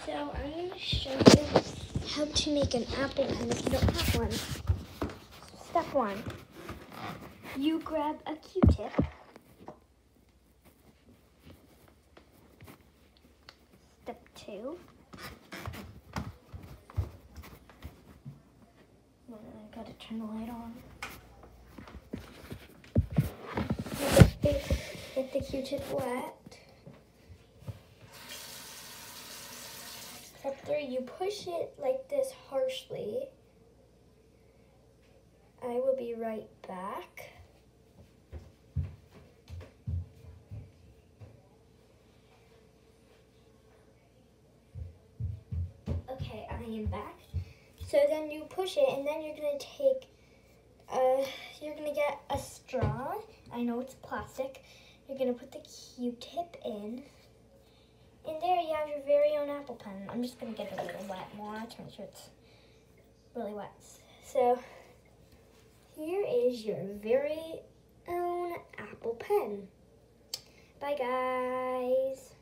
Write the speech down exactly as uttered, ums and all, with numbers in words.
So I'm going to show you how to make an apple pen if you don't have one. Step one, you grab a Q-tip. Step two, I gotta turn the light on. Get the Q-tip wet. Step three, you push it like this harshly. I will be right back. Okay, I am back. So then you push it, and then you're gonna take, uh, you're gonna get a straw. I know it's plastic. You're gonna put the Q-tip in. And there you have your very own apple pen. I'm just gonna get it a little wet more to make sure it's really wet. So here is your very own apple pen. Bye guys.